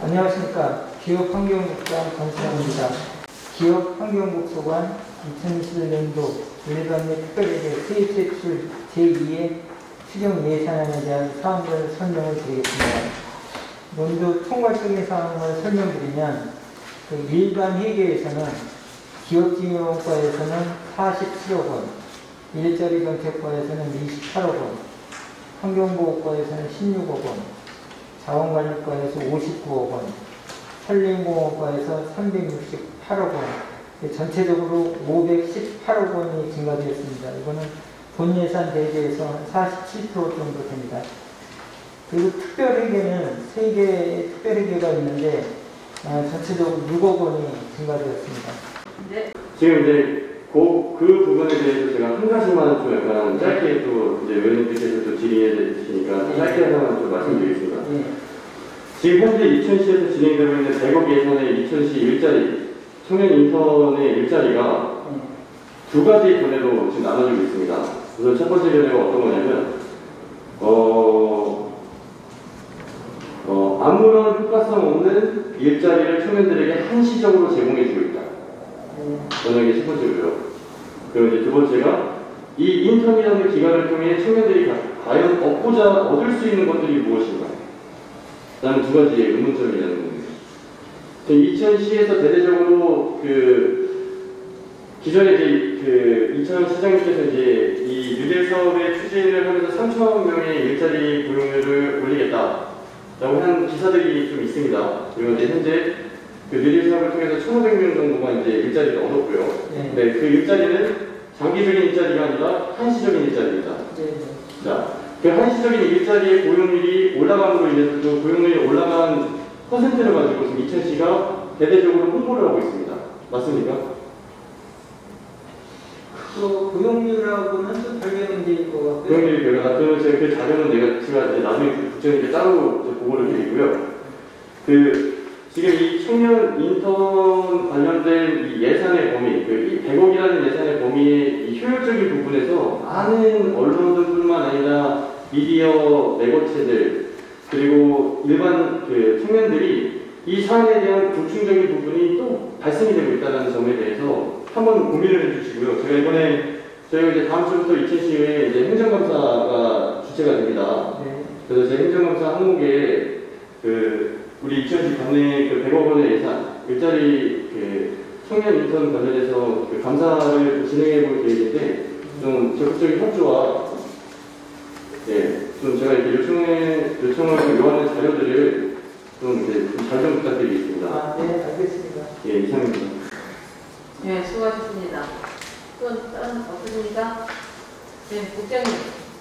안녕하십니까. 기업환경국장 권수영입니다. 기업환경국소관 2021년도 일반 및 특별회계 세입 세출 제2의 추경 예산안에 대한 사항을 설명을 드리겠습니다. 먼저 총괄적인 사항을 설명드리면 일반 회계에서는 기업진흥원과에서는 47억 원, 일자리 정책과에서는 28억 원, 환경보호과에서는 16억 원, 자원관리과에서 59억 원, 산림공원과에서 368억 원, 전체적으로 518억 원이 증가되었습니다. 이거는 본 예산 대비해서 47% 정도 됩니다. 그리고 특별회계는 3개의 특별회계가 있는데 전체적으로 6억 원이 증가되었습니다. 네. 지금 이제 그 부분에 대해서 제가 한 가지만 좀 약간 짧게 또 이제 의원님께서 또 질의해 주시니까 짧게 하나만 좀 말씀드리겠습니다. 지금 현재 이천시에서 진행되고 있는 100억 예산의 이천시 일자리, 청년 인턴의 일자리가 두 가지 견해로 지금 나눠지고 있습니다. 우선 첫 번째 견해가 어떤 거냐면, 아무런 효과성 없는 일자리를 청년들에게 한시적으로 제공해주고 있다. 저는 이게 첫 번째고요. 그리고 이제 두 번째가 이 인턴이라는 기간을 통해 청년들이 과연 얻을 수 있는 것들이 무엇인가? 라는 두 가지의 의문점이라는 겁니다. 이천시에서 대대적으로 기존에 이제 이천 시장님께서 이제 이 뉴딜 사업의 추진을 하면서 3천 명의 일자리 고용률을 올리겠다라고 한 기사들이 좀 있습니다. 그리고 이제 현재 뉴딜 사업을 통해서 1,500명 정도가 이제 일자리를 얻었고요. 네, 그 일자리는 장기적인 일자리가 아니라 한시적인 일자리입니다. 자, 그 한시적인 일자리의 고용률이 올라감으로 인해서 그 고용률이 올라간 퍼센트를 가지고 지금 이천시가 대대적으로 홍보를 하고 있습니다. 맞습니까? 고용률하고는 좀 별개 문제일 것 같고요. 고용률이 별개다. 그러면 제가 그 자료는 제가 나중에 국장님께 따로 보고를 드리고요. 지금 이 청년 인턴 관련된 이 예산의 범위, 이 100억이라는 예산의 범위의 이 효율적인 부분에서 많은 언론들뿐만 아니라 미디어 매거체들 그리고 일반 청년들이 이 사안에 대한 불충적인 부분이 또 발생이 되고 있다는 점에 대해서 한번 고민을 해주시고요. 저희가 이제 다음 주부터 이천시의회 이제 행정감사가 주체가 됩니다. 그래서 제 행정감사 항목에 우리 이천시 관내 100억 원의 예산, 일자리 청년 인턴 관련해서 감사를 진행해 볼 계획인데, 좀 적극적인 협조와, 좀 제가 이렇게 요청을 요하는 자료들을 좀 잘 좀 부탁드리겠습니다. 네, 알겠습니다. 예, 이상입니다. 네, 수고하셨습니다. 또 다른 없으십니까? 네, 국장님.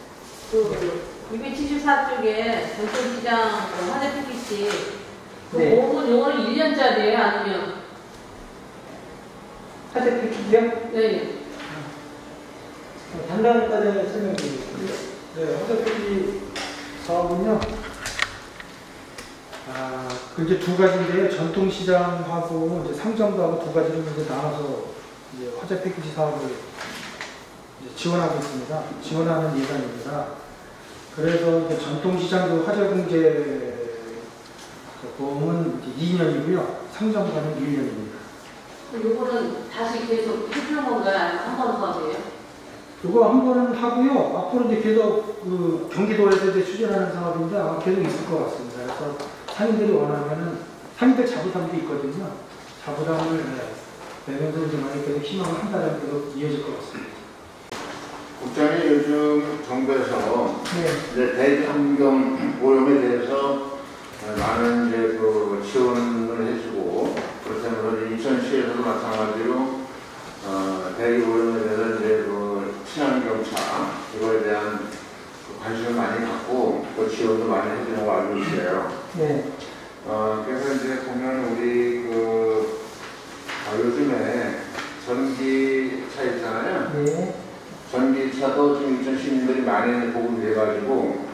274쪽에 전통시장 화재 패키지 보험은 요거는 1년짜리예요? 아니면? 화재 패키지요? 네. 담당 과장님 설명드리겠습니다. 네, 화재 패키지 사업은요, 이제 두 가지인데요. 전통시장하고 이제 상점도 하고 두 가지로 이제 나눠서 이제 화재 패키지 사업을 이제 지원하고 있습니다. 지원하는 예산입니다. 그래서 이제 전통시장 화재 공제 보험은 이제 2년이고요. 상점가는 1년입니다. 요거는 다시 계속 해주는 건가요? 아니면 한 번 사업이에요? 이거 한 번은 하고요. 앞으로 이제 계속 경기도에서 이제 추진하는 사업인데 아마 계속 있을 것 같습니다. 그래서 상인들이 원하면은 상인들 자부담도 있거든요. 자부담을 내면서 이제 많이 계속 희망을 한 달에 계속 이어질 것 같습니다. 국장이 요즘 정부에서 이제 대환경 오염에 대해서 많은 이제 지원을 해주고, 그렇다면 이천시에서도 마찬가지로 대기 오염에 대해서 이제 친환경차 이거에 대한 관심을 많이 갖고 또 지원도 많이 해주는 거 알고 있어요. 그래서 이제 보면 우리 요즘에 전기차 있잖아요. 전기차도 지금 이천 시민들이 많이 보급이 돼가지고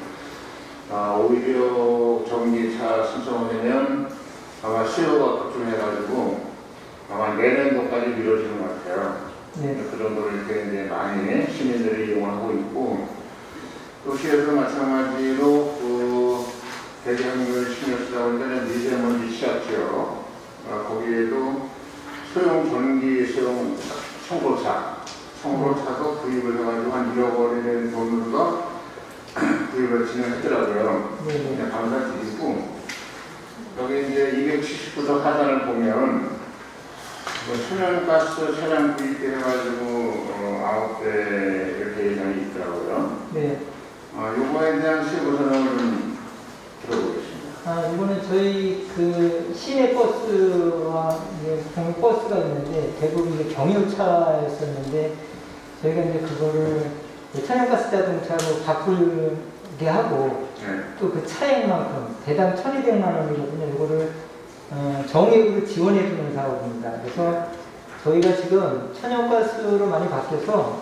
오히려 전기차 신청하면 아마 수요가 급증해가지고 아마 내년도까지 미뤄지는 것 같아요. 그 정도로 이렇게 이제 많이 시민들이 이용하고 있고, 또 시에서 마찬가지로 대장을 신경 쓰다 보니까 미세먼지 취약지역, 거기에도 소형 전기, 소형 청로차도 구입을 해가지고 한 1억 원이 되는 돈으로 구입을 진행했더라고요. 그냥 감사드리고, 여기 이제 279도 하단을 보면, 천연가스 차량 구입 해가지고 9대 이렇게 예정이 있더라고요. 네. 요거에 대한 세부 설명을 좀 들어보겠습니다. 이거는 저희 그 시내 버스와 공유 버스가 있는데 대부분 이제 경유차였었는데 저희가 이제 그거를 천연가스 자동차로 바꾸게 하고 또 그 차액만큼 대당 1,200만 원이거든요. 이거를 정액으로 지원해주는 사업입니다. 그래서 저희가 지금 천연가스로 많이 바뀌어서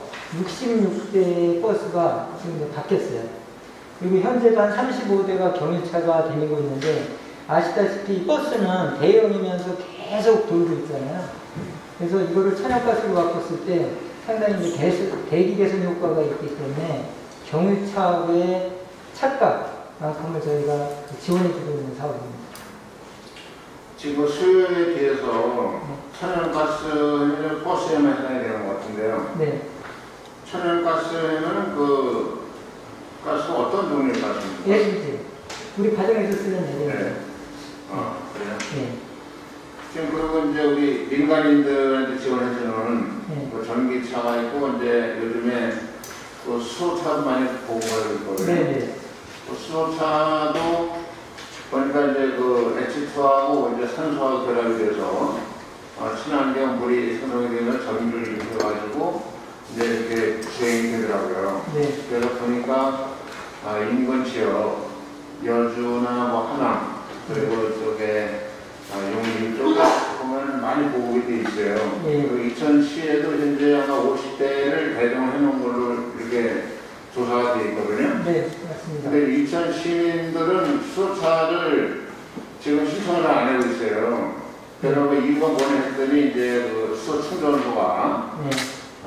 66대 버스가 지금 이제 바뀌었어요. 그리고 현재도 한 35대가 경유차가 다니고 있는데 아시다시피 버스는 대형이면서 계속 돌고 있잖아요. 그래서 이거를 천연가스로 바꿨을 때 상당히 이제 대기 개선 효과가 있기 때문에 경유차의 차값만큼을 저희가 지원해주고 있는 사업입니다. 지금 수요에 비해서 천연가스는 버스에만 해당이 되는 것 같은데요. 네. 천연가스는 그 가스 어떤 종류의 가스입니까? LPG. 우리 가정에서 쓰는 LPG. 네. 그래요? 네. 지금 그리고 이제 우리 민간인들한테 지원해주는 네. 그 전기차가 있고 이제 요즘에 그 수소차도 많이 보고가 있거든요. 네. 그 수소차도 보니까 이제 그 H2하고 이제 산소하고 결합이 돼서 친환경 물이 생성이 되면 전기를 이용해가지고 이제 이렇게 주행이 되더라고요. 네. 그래서 보니까 인근 지역, 여주나 뭐 하남, 그리고 이쪽에 용인 쪽에 보면 많이 보급이 돼 있어요. 네. 그리고 이천시에도 현재 아마 50대를 배정해 놓은 걸로 이렇게 조사가 돼 있거든요. 네, 맞습니다. 근데 이천 시민들은 수소차를 지금 신청을 안 하고 있어요. 그래서 이유가 뭐냐 했더니 이제 그 수소 충전소가 네.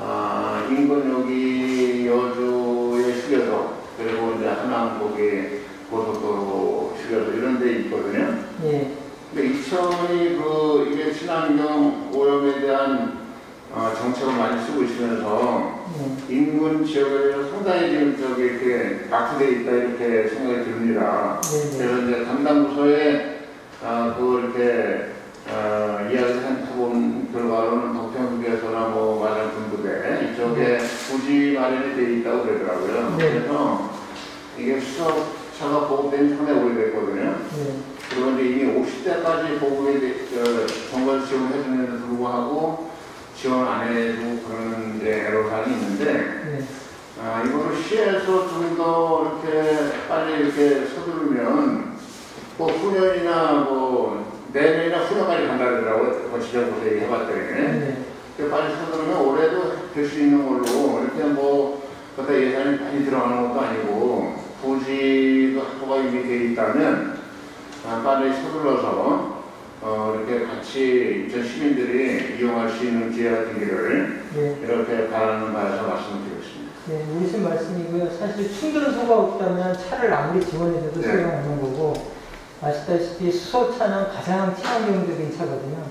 인근 여기 여주의 휴게소 그리고 이제 하남 거기 고속도로 휴게소 이런 데 있거든요. 네. 근데 이천이 이게 친환경 오염에 대한 정책을 많이 쓰고 있으면서 인근 지역에 상당히 지금 이렇게 낙후되어 있다 이렇게 생각이 듭니다. 네. 그래서 이제 담당 부서에 그걸 이렇게 이야기를 해본 결과로는 동평휴게소나 뭐 마장군부대 이쪽에 부지 마련이 되어 있다고 그러더라고요. 네. 그래서 이게 수소차가 보급된 지 상당히 오래됐거든요. 네. 그리고 이제 이미 50대까지 보급이 정부에서 지원해 주는데도 불구하고 지원 안 해주고 그런 이제 애로사항이 있는데 네. 이거를 시에서 좀 더 이렇게 빨리 이렇게 서두르면 뭐 후년이나 뭐 내년이나 후년까지 간다더라고요. 지정부터 얘기해봤더니. 네. 빨리 서두르면 올해도 될 수 있는 걸로 이렇게 뭐 그때 예산이 많이 들어가는 것도 아니고 부지도 확보가 이미 되어 있다면 빨리 서둘러서 이렇게 같이 이천 시민들이 이용할 수 있는 기회가 되기를 이렇게 바라는 바에서 말씀드리겠습니다. 네, 우리신 말씀이고요. 사실 충전소가 없다면 차를 아무리 지원해줘도 소용없는 거고 아시다시피 수소차는 가장 친환경적인 차거든요.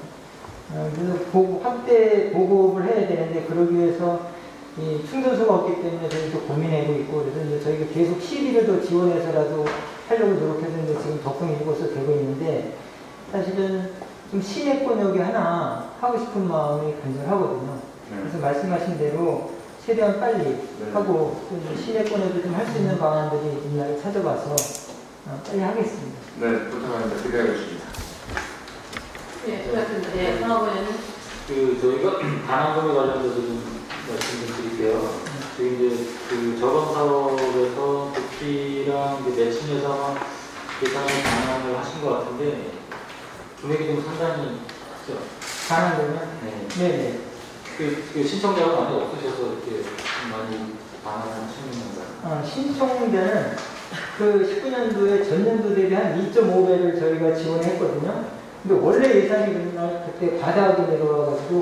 그래서 확대 보급을 해야 되는데 그러기 위해서 이 충전소가 없기 때문에 저희도 고민하고 있고 그래서 이제 저희가 계속 시비를 더 지원해서라도 하려고 노력했는데 지금 덕분에 이곳서 되고 있는데 사실은 좀 시내권역이 하나 하고 싶은 마음이 간절하거든요. 그래서 말씀하신 대로 최대한 빨리 하고 또 시내권에도 좀 할 수 있는 방안들이 있나를 찾아봐서 빨리 하겠습니다. 네, 부탁합니다. 기대하겠습니다. 네, 수고하셨습니다. 네, 상하고에는 저희가 반환금에 관련돼서 좀 말씀 좀 드릴게요. 지금 이제 그 저번 사업에서 복지랑 매칭 예산화 예산을 반환을 하신 것 같은데 금액이 좀 상당히 크죠. 반환되면? 네. 그 신청자가 많이 없으셔서 이렇게 좀 많이 반환하시는 건가요? 신청자는 그 19년도에 전년도 대비 한 2.5배를 저희가 지원했거든요. 근데 원래 예산이 그때 과다하게 내려와가지고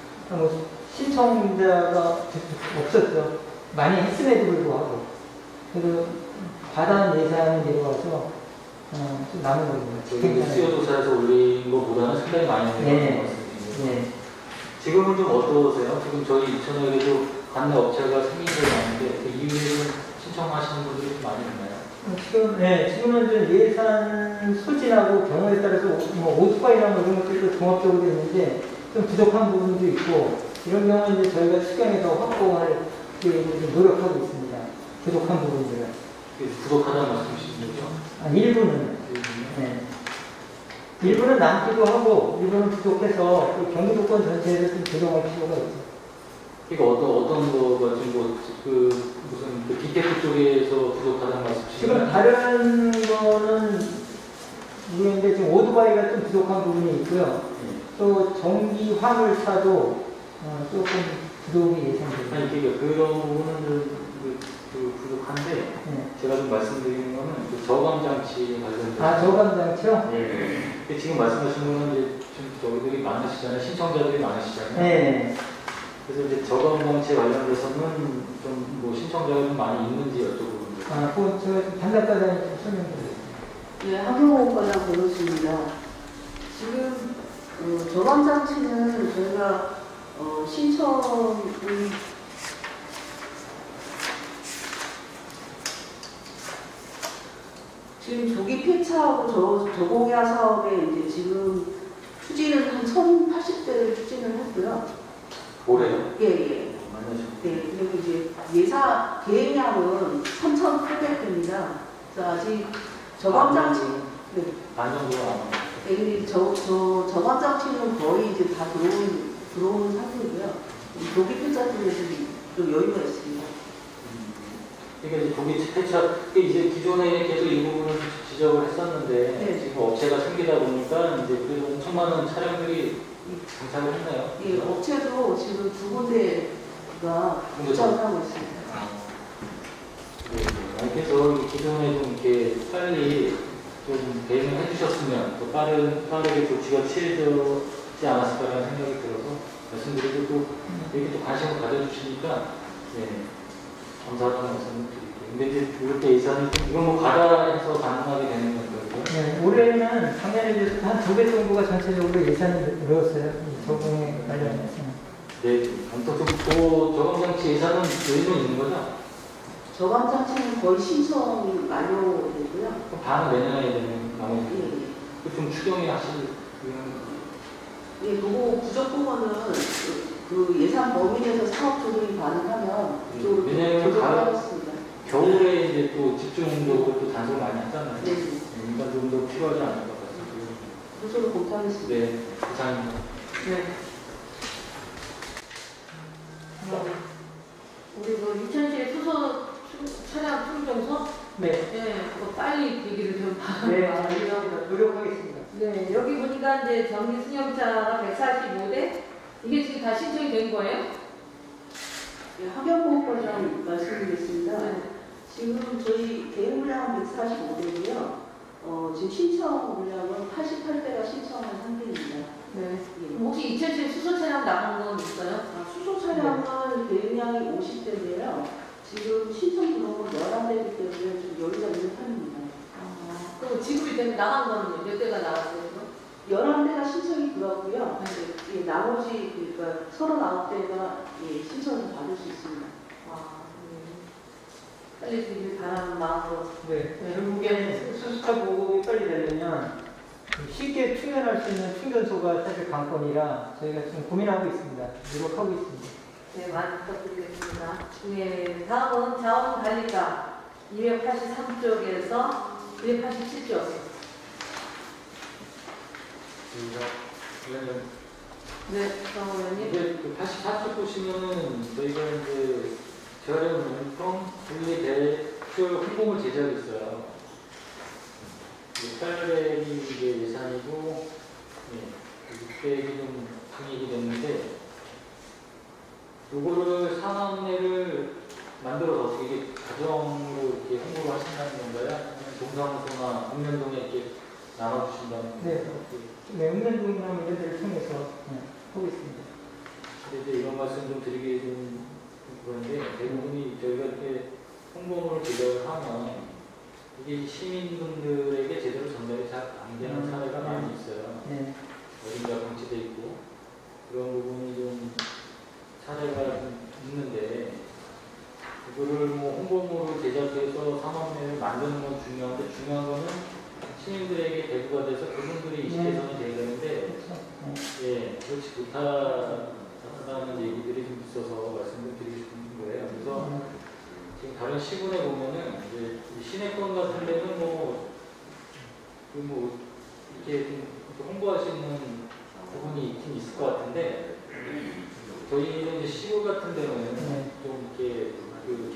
신청자가 없었죠. 많이 했음에도 불구하고. 그래서 과다한 예산이 내려와서 좀 남은 거거든요. 저희 수요 조사에서 올린 것보다는 상당히 많이 올린 네. 것 같습니다. 네. 지금은 좀 어떠세요? 지금 저희 이천에도 관내 업체가 생긴 적이 많은데 그 이후에는 신청하시는 분들이 좀 많이 있나요? 지금은 좀 예산 소진하고 경우에 따라서 뭐 오토바이나 뭐 이런 것들도 종합적으로 있는데 좀 부족한 부분도 있고 이런 경우는 이제 저희가 수경에서 확보할 노력하고 있습니다. 부족한 부분들을. 부족하다는 말씀이신 거죠? 일부는. 네. 일부는 남기도 하고 일부는 부족해서 그 경기도권 전체에서 좀 조정할 필요가 있죠. 그러니까 어떤 거가 지금 무슨 그 디테크 쪽에서 부족하다는 말씀이신가요? 지금 다른 거는 모르겠는데 지금 오토바이가 좀 부족한 부분이 있고요. 또 전기 화물차도 조금 부족이 예상됩니다. 아니 그러니까 그런 부분은 부족한데 제가 좀 말씀드리는 거는 그 저감 장치 관련된 저감 장치요? 네. 지금 말씀하신 거는 이제 좀 저기들이 많으시잖아요. 신청자들이 많으시잖아요. 네. 그래서 이제 저감 장치 관련돼서는 좀 뭐 신청자가 좀 많이 있는지 여쭤보는데. 그건 제가 담당과장님 좀 설명드릴게요. 네, 학용과장 보겠습니다. 지금 저감 장치는 저희가 신청이 지금 조기 폐차하고 저공야 사업에 이제 지금 추진을 한 1,080대를 추진을 했고요. 올해요? 예. 네, 그리고 이제 예산 계획량은 3,800대입니다. 그래서 아직 저감 장치 반 정도가 남았어요. 네, 저감 장치는 거의 이제 다 들어온 상태고요. 조기 폐차 쪽에 좀 여유가 있습니다. 그러니까 이제 조기 폐차, 이제 기존에 계속 이 부분을 지적을 했었는데 네. 지금 업체가 생기다 보니까 이제 그 엄청 많은 차량들이 장착을 했나요? 예, 업체도 지금 2군데가 부착을 하고 있습니다. 네. 그래서 기존에 좀 이렇게 빨리 좀 대응해 주셨으면 또 빠르게 조치가 취해지지 않았을까라는 생각이 들어서 말씀드리고 또 이렇게 또 관심을 가져주시니까 감사하다는 말씀을 드릴게요. 근데 이제 이렇게 예산이 이건 뭐 과다해서 가능하게 되는 건가요? 네, 올해는 작년에 비해서 한 2배 정도가 전체적으로 예산을 늘었어요. 저공에 관련해서. 네, 아무튼 저감 장치 예산은 여유는 있는 거죠? 저감 장치는 거의 신청이 완료되고요. 그럼 반은 내년에 되는 나머지. 예. 좀 추경이 하실 예, 그거 부족 부분은 그 예산 범위 내에서 사업 조정이 가능하면 그쪽으로 왜냐면 조정하겠습니다. 겨울에 이제 또 집중적으로 또 단속을 많이 하잖아요. 네. 그러니까 좀 더 필요하지 않을 것 같습니다. 그쪽으로 공개하겠습니다. 네, 감사합니다. 네. 우리 그 유천시의 수소 차량 충전소? 네. 네, 그거 빨리 되기를 좀 노력하겠습니다. 네, 여기 보니까 이제 전기 승용차가 145대? 이게 지금 다 신청이 된 거예요? 네, 환경보호과장 말씀드리겠습니다. 네. 지금 저희 대응 물량은 145대고요. 지금 신청 물량은 88대가 신청한 상태입니다. 네. 예. 혹시 2007 수소 차량 나간 건 있어요? 수소 차량은 대응량이 50대인데요. 지금 신청 등록은 11대이기 때문에 좀 여유가 있는 편입니다. 그럼 지급이 되면 나간 거는 몇 대가 나갔어요? 11대가 신청이 들어왔고요. 예, 나머지 그러니까 39대가 신청을 받을 수 있습니다. 빨리 되길 바라는 마음으로. 네. 결국엔 수소차 보급이 빨리 되려면 쉽게 충전할 수 있는 충전소가 사실 관건이라 저희가 지금 고민하고 있습니다. 노력하고 있습니다. 네, 많이 부탁드리겠습니다. 네, 다음은 자원관리과 283쪽에서 287쪽. 네, 정 의원님. 이제 84쪽 보시면은 저희가 이제 재활용 용품 분리 대표 항공을 제작했어요. 800이 이게 예산이고, 600이 좀 증액이 됐는데, 요거를 상한례를 만들어서 어떻게 이게 가정으로 이렇게 홍보를 하신다는 건가요? 아니면 동사무소나 읍면동에 이렇게 나눠주신다는 건가요? 네, 읍면동이나 이런 데를 통해서 하고 있습니다. 근데 이제 이런 말씀 좀 드리기 좀 그런데 대부분이 저희가 이렇게 홍보물을 제작을 하면 이게 시민분들에게 제대로 전달이 잘 안 되는 사례가 많이 있어요. 네. 어딘가 방치돼 있고 그런 부분이 좀 사례가 좀 있는데 그거를 뭐 홍보물을 제작해서 상업내를 만드는 건 중요한데 중요한 거는 시민들에게 대부가 돼서 그분들이 이식 개선이 돼야 되는데 예, 그렇지 못하다는 얘기들이 좀 있어서 말씀을 드리고 싶은 거예요. 그래서 지금 다른 시군에 보면은 이제 시내권 같은 데는 뭐 이렇게 좀 홍보하시는 부분이 있긴 있을 것 같은데 저희는 이제 시골 같은 데는 좀 이렇게 그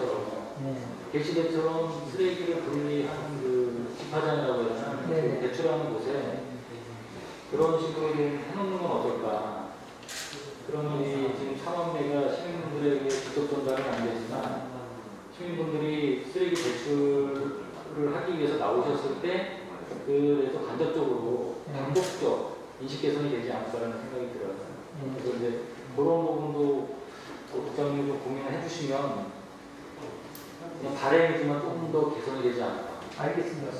게시대처럼 쓰레기를 분리하는 그 집화장이라고 해야 되나 그 배출하는 곳에 그런 식으로 좀 해놓는 건 어떨까? 그런 일이 지금 상업내가 시민분들에게 직접 전달은 안 되지만 시민분들이 쓰레기 배출을 하기 위해서 나오셨을 때 그래도 간접적으로 반복적 인식 개선이 되지 않을까라는 생각이 들어요. 그래서 이제 그런 부분도 국장님이 좀 고민을 해주시면 그냥 바람이지만 조금 더 개선이 되지 않을까. 알겠습니다.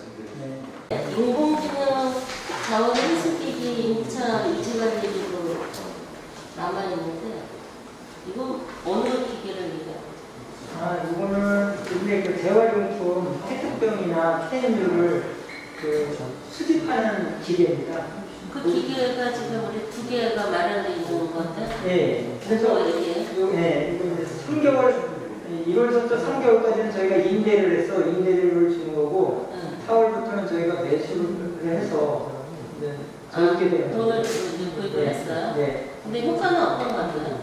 인공지능 자원 해수기기 2차 유치관리기로 남아있는데 이거 어느 기계를 얘기하는 이거는 우리의 그 재활용품 페트병이나 캔류를 그 수집하는 기계입니다. 그 기계가 지금 우리 2개가 마련되어 있는 건데 네. 그래서 얘기해요? 이거 이제 3개월 1월부터 3개월까지는 저희가 임대를 해서 임대료를 주는 거고 4월부터는 저희가 매수를 해서 저렇게 되는 돈을 주고 구입을 했어요? 네. 근데 효과는 어떤 것 같아요?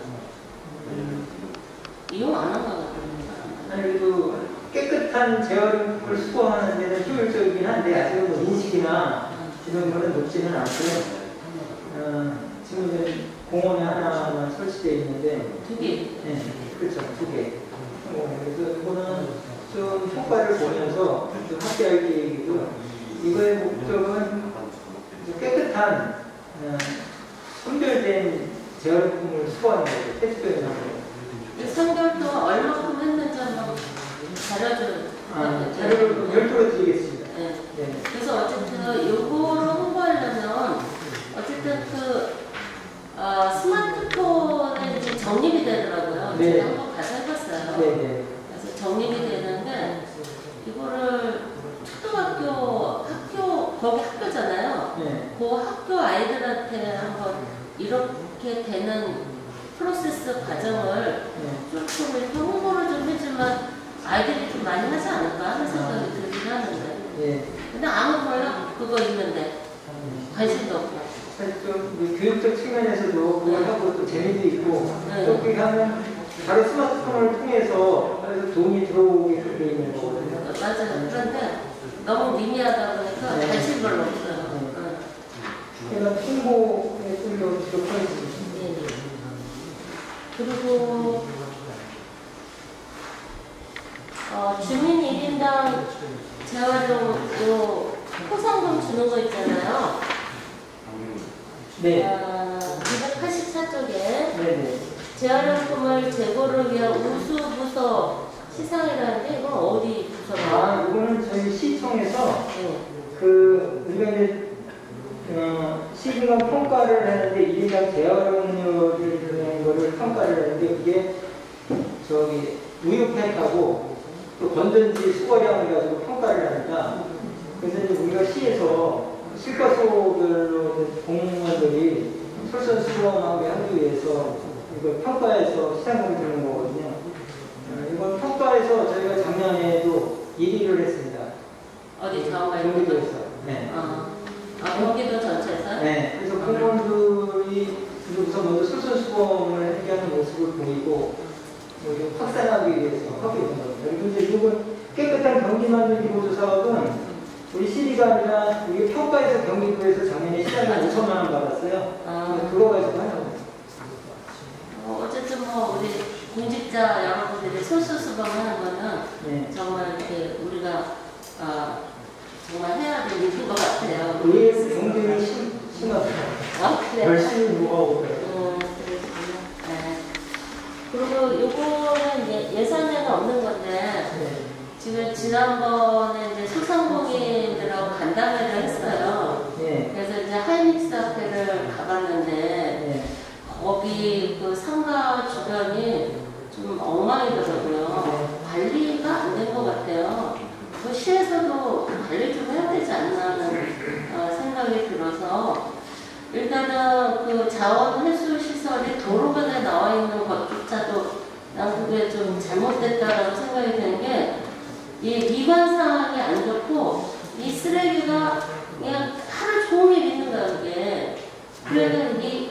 이용 안 한 것 같아요. 아니 그래도 깨끗한 재활용품을 수거하는 데는 효율적이긴 한데 아직은 뭐 인식이나 이런 거는 높지는 않고요. 지금 이제 공원에 하나만 설치되어 있는데 2개? 네, 그렇죠. 2개. 그래서 이거는 좀 효과를 보면서 좀 확대할 계획이고요. 이거의 목적은 깨끗한 선별된 재활용품을 수거하는 거죠. 페트병이나 거. 3개월 동안 얼마큼 했는지 한번 자료를 자료를 별도로 드리겠습니다. 네. 네. 그래서 어쨌든 요거를 홍보하려면 어쨌든 스마트폰에 이제 정립이 되더라고요. 네. 제가 한번 가서 해봤어요. 네네. 그래서 정립이 되는데 이거를 초등학교 거기 학교잖아요. 네. 그 학교 아이들한테 한번 이렇게 되는 프로세스 과정을 조금 이렇게 홍보를 좀 해주면 아이들이 좀 많이 하지 않을까 하는 생각이 들긴 하는데. 네. 근데 아무 몰라 그거 있는데 관심도 없고. 사실 좀 교육적 측면에서도 그걸 하고 또 재미도 있고 또 그렇게 하면 바로 스마트폰을 통해서 도움이 들어오게 돼 있는 거거든요. 맞아요. 그런데 너무 미미하다 보니까 관심 별로 없어요. 그래서 홍보에 좀 더 주력하겠습니다. 그리고 주민 1인당 재활용 포상금 주는 거 있잖아요. 네. 284쪽에 네네. 재활용품을 재고를 위한 우수부서 시상이라는데 이건 어디 부서가? 이거는 저희 시청에서 네. 우리가 이제 시기간 평가를 하는데 1인당 재활용료를 드는 거를 평가를 하는데 이게 우유팩하고 또 건전지 수거량을 가지고 평가를 합니다. 그래서 이제 우리가 시에서 실과소별로 공무원들이 솔선수범하게 하기 위해서 이걸 평가해서 시상금을 주는 거거든요. 이건 평가해서 저희가 작년에도 1위를 했습니다. 어디 자원가 경기도에서. 네. 경기도 전체에서? 네. 그래서 공무원들이 우선 먼저 솔선수범을 하게 하는 모습을 보이고 좀 확산하기 위해서 하고 있는 겁니다. 그리고 이제 이건 깨끗한 경기 만들기 보조 사업은 우리 시리가 아니라 우리 평가에서 경기도에서 작년에 시장에 5천만 원 받았어요. 그거 가지고 하는 겁니다. 어쨌든 우리 공직자 여러분들이 솔선수범하는 거는 네. 정말 이렇게 우리가 정말 해야 되는 일인 것 같아요. 의외로 경쟁이 심하죠. 그래요? 열심히 노하고 그래요. 그러시군요. 네. 그리고 요거는 예산에는 없는 건데 네. 지금 지난번에 이제 소상공인들하고 간담회를 했어요. 예. 그래서 이제 하이닉스 앞에를 가봤는데 예. 거기 그 상가 주변이 좀 엉망이더라고요. 관리가 안 된 것 같아요. 그 시에서도 관리 좀 해야 되지 않나 하는 생각이 들어서 일단은 그 자원회수시설이 도로변에 나와 있는 것조차도 난 그게 좀 잘못됐다라고 생각이 드는 게 이 미관 상황이 안 좋고 이 쓰레기가 그냥 하루 종일 있는 거야 그게. 그러면 이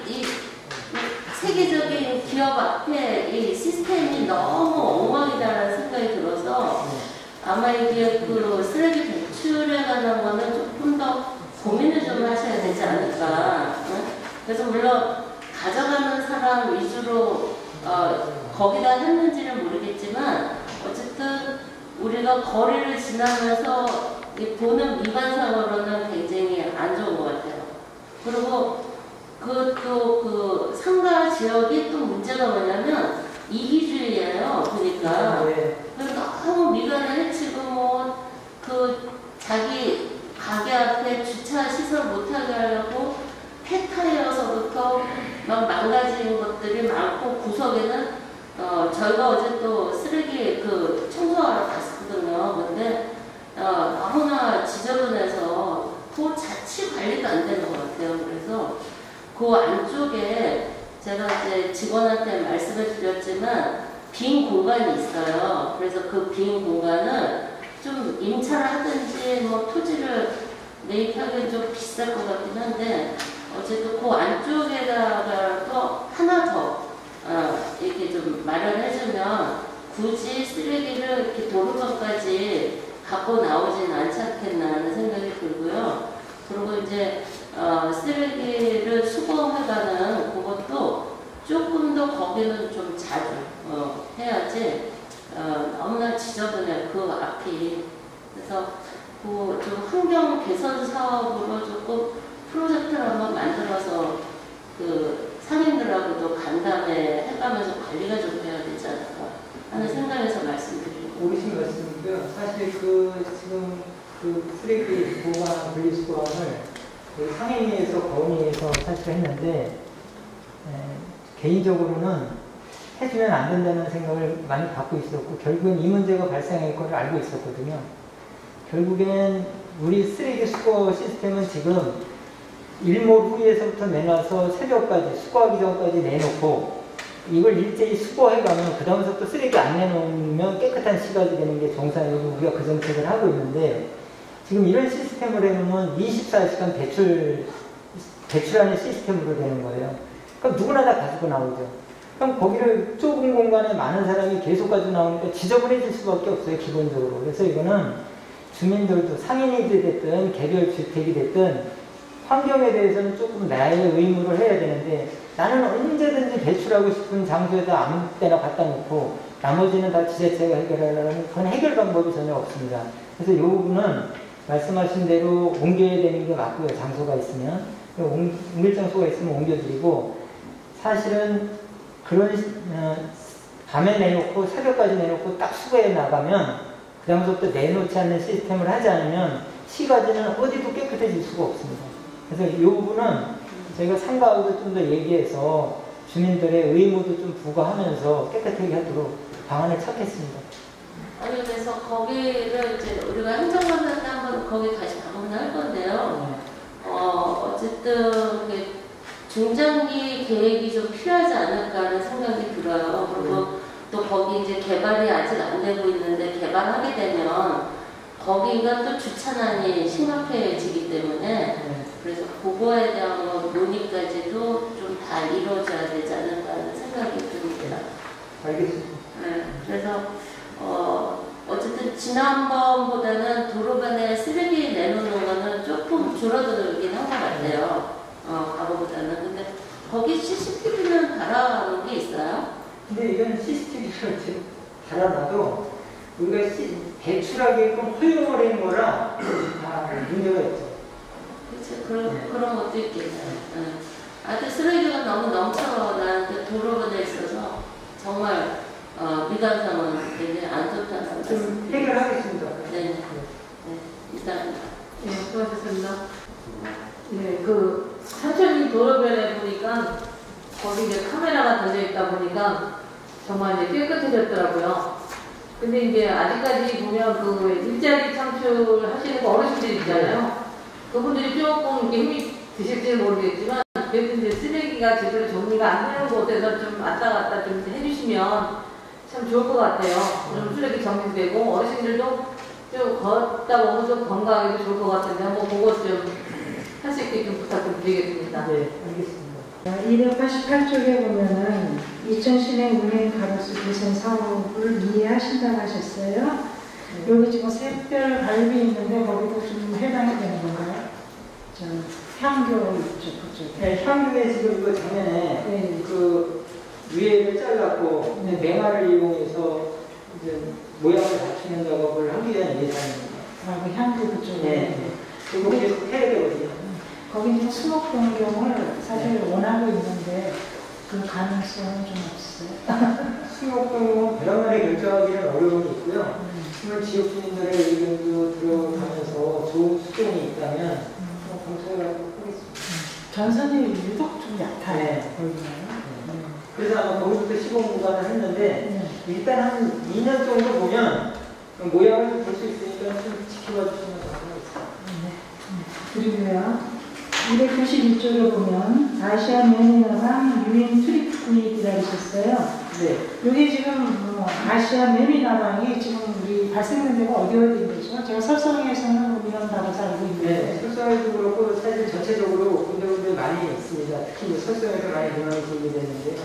세계적인 기업 앞에 이 시스템이 너무 엉망이다라는 생각이 들어서 아마 이게 그 쓰레기 배출에 관한 거는 조금 더 고민을 좀 하셔야 되지 않을까. 그래서 물론 가져가는 사람 위주로 거기다 했는지는 모르겠지만 어쨌든 우리가 거리를 지나면서 보는 미관상으로는 굉장히 안 좋은 것 같아요. 그리고 그것도 그 상가 지역이 또 문제가 뭐냐면 이기주의예요. 그러니까 너무 미관을 해치고 뭐 그 자기 가게 앞에 주차 시설 못하게 하려고 폐타이어서부터 막 망가진 것들이 많고 구석에는 저희가 어제 또 쓰레기 그 청소하러 갔었거든요. 근데 너무나 지저분해서 그 자치 관리도 안 되는 것 같아요. 그래서 그 안쪽에 제가 이제 직원한테 말씀을 드렸지만 빈 공간이 있어요. 그래서 그 빈 공간을 좀 임차를 하든지 뭐 토지를 매입하기는 좀 비쌀 것 같긴 한데 어쨌든 그 안쪽에다가 또 하나 더 이렇게 좀 마련해주면 굳이 쓰레기를 이렇게 도로변까지 갖고 나오진 않지 않겠나 하는 생각이 들고요. 그리고 이제 쓰레기를 수거해가는 그것도 조금 더 거기는 좀 자주 해야지 너무나 지저분해 그 앞이. 그래서 그 좀 환경 개선 사업으로 조금 프로젝트를 한번 만들어서 그 상인들하고도 간담회 해가면서 관리가 좀 돼야 되지 않을까 하는 생각에서 말씀드립니다. 옳으신 말씀이고요. 사실 지금 그 쓰레기 보관 분리수거함을 상임위에서 건의해서 사실 했는데 개인적으로는 해주면 안 된다는 생각을 많이 갖고 있었고 결국엔 이 문제가 발생할 걸 알고 있었거든요. 결국엔 우리 쓰레기 수거 시스템은 지금 일몰 후에서부터 내놔서 새벽까지 수거하기 전까지 내놓고 이걸 일제히 수거해가면 그 다음부터 쓰레기 안 내놓으면 깨끗한 시가지 되는 게 정상이고 우리가 그 정책을 하고 있는데 지금 이런 시스템을 해놓으면 24시간 배출하는 시스템으로 되는 거예요. 그럼 누구나 다 가지고 나오죠. 그럼 거기를 좁은 공간에 많은 사람이 계속 가지고 나오니까 지저분해질 수밖에 없어요, 기본적으로. 그래서 이거는 주민들도 상인이 됐든 개별 주택이 됐든 환경에 대해서는 조금 나의 의무를 해야 되는데 나는 언제든지 배출하고 싶은 장소에다 아무 때나 갖다 놓고 나머지는 다 지자체가 해결하려면 그건 해결 방법이 전혀 없습니다. 그래서 이 부분은 말씀하신 대로 옮겨야 되는 게 맞고요. 장소가 있으면. 옮길 장소가 있으면 옮겨드리고 사실은 그런 밤에 내놓고 새벽까지 내놓고 딱 수거해 나가면 그 다음부터 내놓지 않는 시스템을 하지 않으면 시가지는 어디도 깨끗해질 수가 없습니다. 그래서 이 부분은 저희가 상가하고도 좀 더 얘기해서 주민들의 의무도 좀 부과하면서 깨끗하게 하도록 방안을 찾겠습니다. 아니 그래서 거기를 이제 우리가 행정관한테 한번 거기 다시 방문할 건데요. 어쨌든 중장기 계획이 좀 필요하지 않을까 하는 생각이 들어요. 그리고 또 거기 이제 개발이 아직 안 되고 있는데 개발하게 되면 거기가 또 주차난이 심각해지기 때문에 그래서 그거에 대한 논의까지도 좀 다 이루어져야 되지 않을까 하는 생각이 듭니다. 알겠습니다. 네, 그래서 어쨌든 지난번보다는 도로변에 쓰레기 내놓는 거는 조금 줄어들긴 한 것 같아요. 과거보다는. 근데 거기 CCTV는 달아놓은 게 있어요? 근데 이런 CCTV를 달아놔도 우리가 배출하게끔 허용을 하는 거라 문제가 있죠. 그렇죠. 그런 것도 있겠네요. 아주 쓰레기가 너무 넘쳐 나는데 도로변에 있어서 정말 미관상은 되게 안 좋다는 좀 해결하겠습니다. 네. 이상입니다. 네, 수고하셨습니다. 네, 그 천천히 도로변에 보니까 거기 이제 카메라가 달려 있다 보니까 정말 이제 깨끗해졌더라고요. 근데 이제 아직까지 보면 그 일자리 창출하시는 그 어르신들 있잖아요. 그분들이 조금 이렇게 힘이 드실지는 모르겠지만 그래도 이제 쓰레기가 제대로 정리가 안 되는 곳에서 좀 왔다 갔다 좀 해주시면 참 좋을 것 같아요. 좀 쓰레기 정리되고 어르신들도 좀 걷다 보면 좀 건강하기도 좋을 것 같은데 한번 그것 좀 할 수 있게 좀 부탁 좀 드리겠습니다. 네, 알겠습니다. 288쪽에 보면은 2000시내 운행 가로수 개선 사업을 이해하신다고 하셨어요. 여기 지금 샛별 갈비 있는데 거기도 좀 해당이 되는 건가요? 저 향교 이쪽 그쪽. 네, 향교에 지금 이거 작년에 네. 그 위에를 잘랐고 맹화를 이용해서 이제 모양을 갖추는 작업을 하기 위한 예산입니다. 아, 그 향교 그쪽에. 네. 그리고 계속 해야 되거든요. 거기 지금 수목 변경을 사실 원하고 있는데 그 가능성은 좀 없어요. 수목동은 벼랑간에 결정하기는 어려움이 있고요. 오늘 지역 주민들의 의견도 들어가면서 좋은 수준이 있다면 검토를 하겠습니다. 전선이 유독 좀 약하네. 네. 보이나요? 그래서 아마 거기부터 시범 구간을 했는데 네. 일단 한 2년 정도 보면 모양을 좀 볼 수 있으니까 좀 지켜봐 주시면 감사하겠습니다. 그리고요. 292쪽에 보면 아시아 메미나방 유인 트리프군이 기다리셨어요. 네. 여기 지금 아시아 메미나방이 지금 우리 발생된 데가 어디 있는지요? 제가 설성에서는 이런 단어를 알고 네, 있는데 설성에도 그렇고 사실 전체적으로 군데군데 많이 있습니다. 특히 설성에서 많이 문화가 제기되는데요.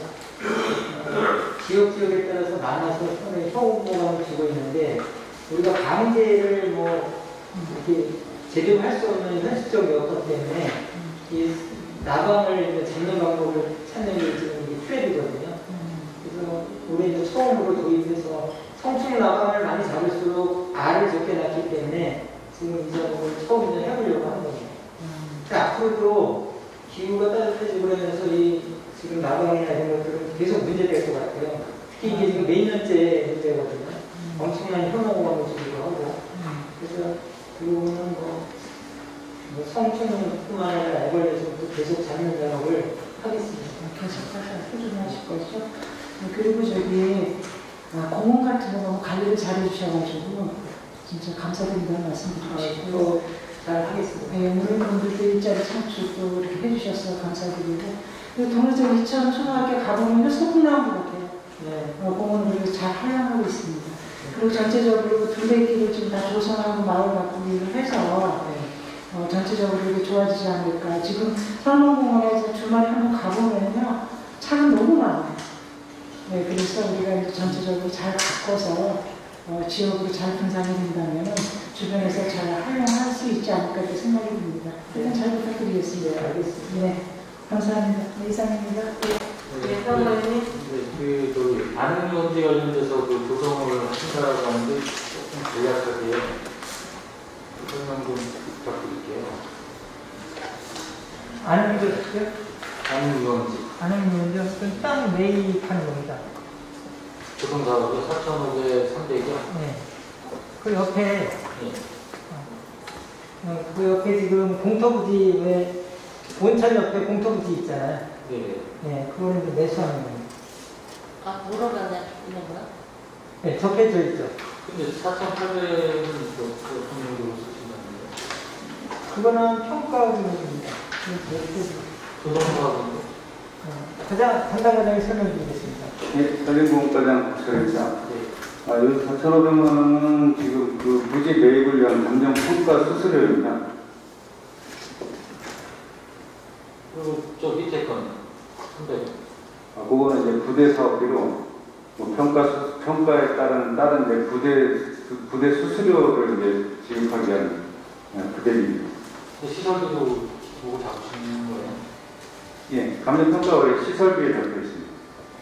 지역에 따라서 나눠서 처음에 효과를 주고 있는데 우리가 방제를 뭐 이렇게 제대로 할 수 없는 현실적 여건 때문에 이 나방을 잡는 방법을 찾는 게 지금 이게 트렌드거든요. 그래서 올해 이제 처음으로 도입해서 성충 나방을 많이 잡을수록 알을 적게 낳기 때문에 지금 이 작업을 처음 이제 해보려고 하는 겁니다. 앞으로도 기후가 따뜻해지고 그러면서 이 지금 나방이나 이런 것들은 계속 문제될 것 같아요. 특히 이게 지금 몇 년째 문제거든요. 엄청난 혐오감을 주기도 하고. 그래서 그 부분은 뭐 성충뿐만 아니라 애벌레도 계속 잡는 작업을 하겠습니다. 계속 꾸준하실 거죠. 그리고 저기 공원 같은 거 너무 관리를 잘 해주셔가지고 진짜 감사드린다는 말씀드리고 싶고요. 잘 하겠습니다. 네, 어른분들도 일자리 창출도 이렇게 해주셔서 감사드리고 그리고 동네적 이천 초등학교 가보면 소풍나온 것 같아요. 네. 공원을 잘 활용하고 있습니다. 그리고 전체적으로 둘레길을 지금 다 조성하고 마을 바꾸기를 해서 전체적으로 이게 좋아지지 않을까. 지금 설문공원에서 주말에 한번 가보면요 차가 너무 많아요. 네, 그래서 우리가 이제 전체적으로 잘 바꿔서 지역으로 잘 분산이 된다면 주변에서 잘 활용할 수 있지 않을까 이렇게 생각이 듭니다. 일단 잘 부탁드리겠습니다. 알겠습니다. 네, 감사합니다. 네, 이상입니다. 네, 사무관님. 그 반응문제 관련돼서 그 조성을 하신다고 하는데 조금 간략하게 설명 좀 부탁드릴게요. 아는 문제였어요? 반응문제 아는 문제였던 땅 매입하는 겁니다. 조성 사업이 4,503대죠. 네. 그 옆에 그 옆에 지금 공터부지 왜 온천 옆에 공터부지 있잖아요. 네. 네, 그거는 이제 매수하는 겁니다. 아, 물어봤네. 이런 거야? 네, 적혀져 있죠. 근데 4,800은 어떤 정도로 쓰신다는데요? 그거는 평가금입니다. 조성 사업은 가장 담당 과장이 설명드리겠습니다. 네, 사진공과장 박철입니다. 이 4,500만 원은 지금 그 부지 매입을 위한 감정 평가 수수료입니다. 그리고 저 밑에 건 300. 그거는 이제 부대 사업비로 뭐 평가에 따른 이제 부대 수수료를 이제 지급하기 위한 부대비입니다. 시설비도 보고 잡으시는 거예요? 예, 감정 평가가 원래 시설비에 적혀 있습니다.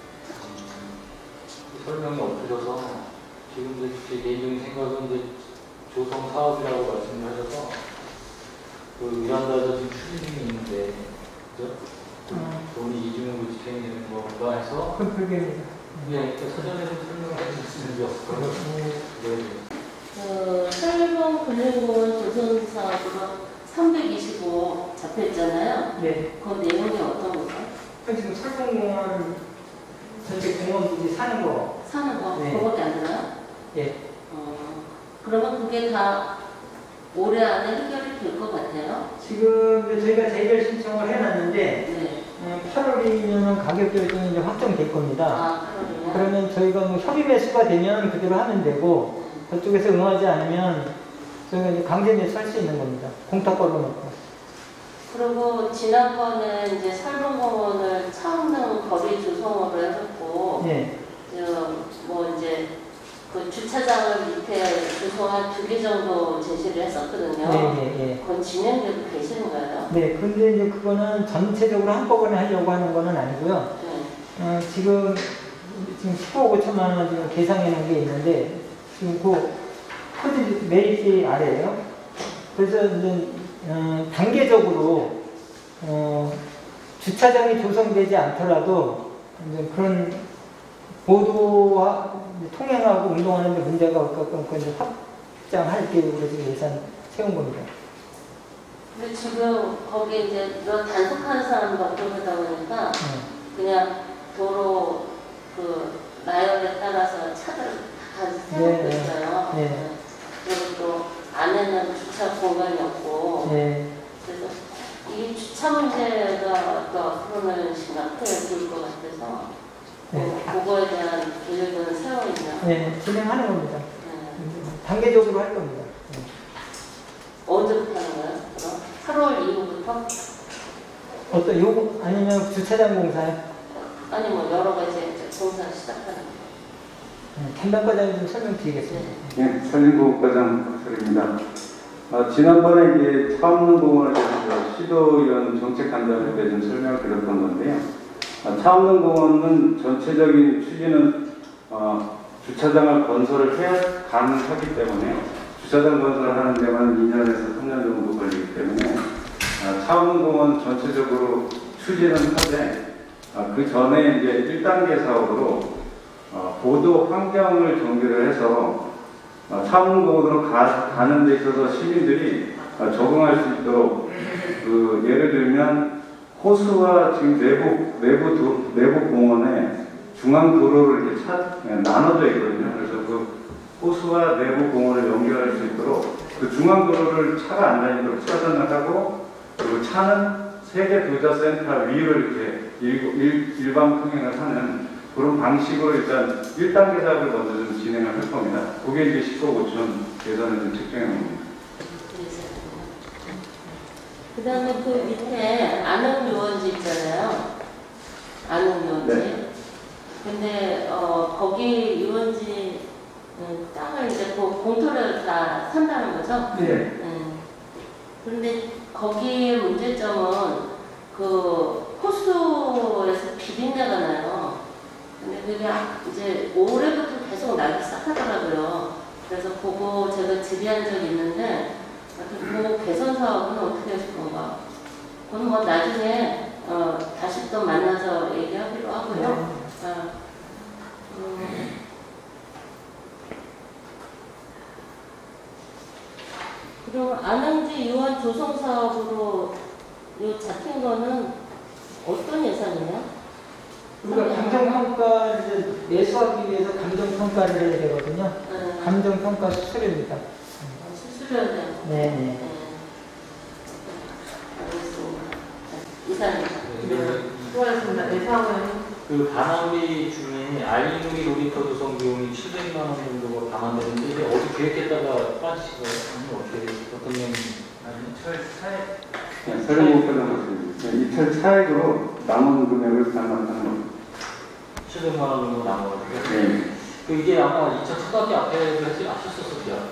설명이 없으셔서 지금 이제 제 개인적인 생각은 이제 조성 사업이라고 말씀을 하셔서 그 위안다에서 지금 추진이 있는데 그죠? 돈이 이중으로 집행이 되는 건가 해서 큰 불교입니다. 네, 사전에 좀 설명을 해주셨으면 좋겠어요. 네. 그 설봉 근린공원 조성 사업으로 325 잡혀있잖아요. 네. 그 내용이 어떤 거죠? 지금 설봉공원 전체 공원들이 사는 거. 사는 거 네. 그거밖에 안 들어요? 예. 그러면 그게 다 올해 안에 해결이 될 것 같아요? 지금 저희가 재결 신청을 해놨는데 네. 8월이면 가격 결정이 이제 확정될 겁니다. 아, 그러면 그러면 저희가 뭐 협의 매수가 되면 그대로 하면 되고 그쪽에서 응하지 않으면 저희가 이제 강제 매수할 수 있는 겁니다. 공탁 걸어놓고. 그리고 지난번에 이제 설봉공원을 차원능 거리 조성으로 해놓고 네. 뭐 이제 그 주차장을 밑에 조성한 2개 정도 제시를 했었거든요. 네. 그건 진행되고 계시는가요? 네. 그런데 이제 그거는 전체적으로 한꺼번에 하려고 하는 거는 아니고요. 네. 지금 15억 5천만 원 지금 계상해 놓은 게 있는데 지금 그 코드 메리트 아래에요. 그래서 이제 단계적으로 주차장이 조성되지 않더라도 이제 그런 보도와 통행하고 운동하는 데 문제가 없게끔 이제 확장할 계획으로 지금 예산 세운 겁니다. 근데 지금 거기 이제 단속하는 사람도 없고 그러다 보니까 그냥 도로 그 라인에 따라서 차들을 다 세우고 있어요. 네. 그리고 또 안에는 주차 공간이 없고 네. 그래서 이 주차 문제가 또 앞으로는 심각해질 것 같아서 네. 그거에 대한 계획을 세워있나? 네, 진행하는 겁니다. 네. 단계적으로 할 겁니다. 네. 언제부터 하는 거예요? 그럼 8월 이후부터? 어떤 요구 아니면 주차장 공사요? 아니 뭐 여러 가지 이제 공사 시작하는 거. 담당과장님 좀 설명드리겠습니다. 네, 산림보호과장 박설입니다. 지난번에 이제 차원능공원에 대해서 시도 이런 정책 간담회 때 좀 설명을 드렸던 건데요. 차원능공원은 전체적인 취지는 주차장을 건설을 해야 가능하기 때문에 주차장 건설을 하는 데만 2년에서 3년 정도 걸리기 때문에 차원능공원 전체적으로 추진은 하되 그 전에 이제 1단계 사업으로 보도 환경을 정비를 해서 차원능공원으로 가는 데 있어서 시민들이 적응할 수 있도록 그 예를 들면 호수와 지금 내부 공원에 중앙 도로를 이렇게 나눠져 있거든요. 그래서 그 호수와 내부 공원을 연결할 수 있도록 그 중앙 도로를 차가 안 다니도록 차선을 하고 그리고 차는 세계 도자 센터 위를 이렇게 일반 통행을 하는 그런 방식으로 일단 1단계 사업을 먼저 좀 진행을 할 겁니다. 그게 이제 10억 5천 예산을 좀 책정해 놓습니다. 그 다음에 그 밑에 안흥유원지 있잖아요. 안흥유원지. 네. 근데 거기 유원지 땅을 이제 공토를 다 산다는 거죠? 네. 그런데 거기의 문제점은 그 호수에서 비린내가 나요. 근데 그게 이제 올해부터 계속 나기 시작하더라고요. 그래서 그거 제가 질의한 적이 있는데 그 개선 사업은 어떻게 하실 건가? 그건 뭐 나중에 다시 또 만나서 얘기하기로 하고요. 그럼 안흥지 유원 조성 사업으로 잡힌 거는 어떤 예산이에요? 우리가 감정평가를 이제 매수하기 위해서 감정평가를 해야 되거든요. 감정평가 수수료입니다. 수수료네. 네. 알겠습니다. 이사입니다. 수고하셨습니다. 네, 상황은 그 반환비 중에 알리누리 놀이터 조성 비용이 700만 원 정도가 반환되는데 이게 어디 계획했다가 빠지시고 어떤 내용이 철 차액 산림보호과장 박설입니다. 이철 차액으로 남은 금액을 반환하는 겁니다. 700만 원 정도 남아가지고 네. 그 이게 아마 2차 초등학교 앞에 하셨었죠.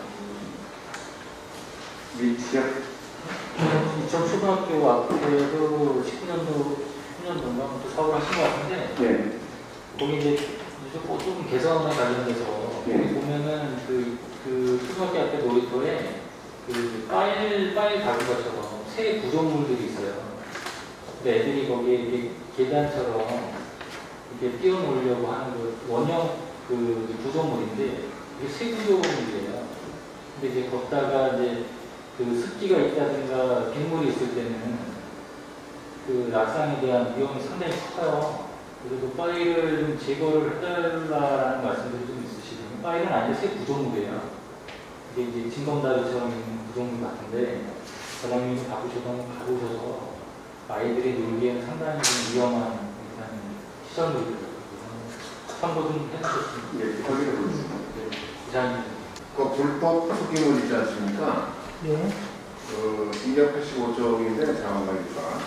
위치요? 2차 초등학교 앞에도 19년도인가 또 사업을 하신 것 같은데 네. 거기 이제 조금 개선과 관련돼서 거기 보면은 그 초등학교 앞에 놀이터에 그 파일 가구가처럼 새 구조물들이 있어요. 근데 애들이 거기에 이렇게 계단처럼 이렇게 뛰어놀려고 하는 그 원형 그 구조물인데 이게 새 구조물이에요. 근데 이제 걷다가 이제 그 습기가 있다든가 빗물이 있을 때는 그 낙상에 대한 위험이 상당히 커요. 그래서 파일을 좀 제거를 해달라는 말씀들이 좀 있으시거든요. 파일은 아니고 새 구조물이에요. 이게 이제 진검다리처럼 있는 구조물 같은데 사장님이 가보셔서 아이들이 놀기에는 상당히 좀 위험한 시설물이거든요. 참고 좀 해주셨습니다. 예, 확인해 보겠습니다. 네, 이상입니다. 그 불법 투기물 있지 않습니까? 네. 그 285쪽인데 자원관리가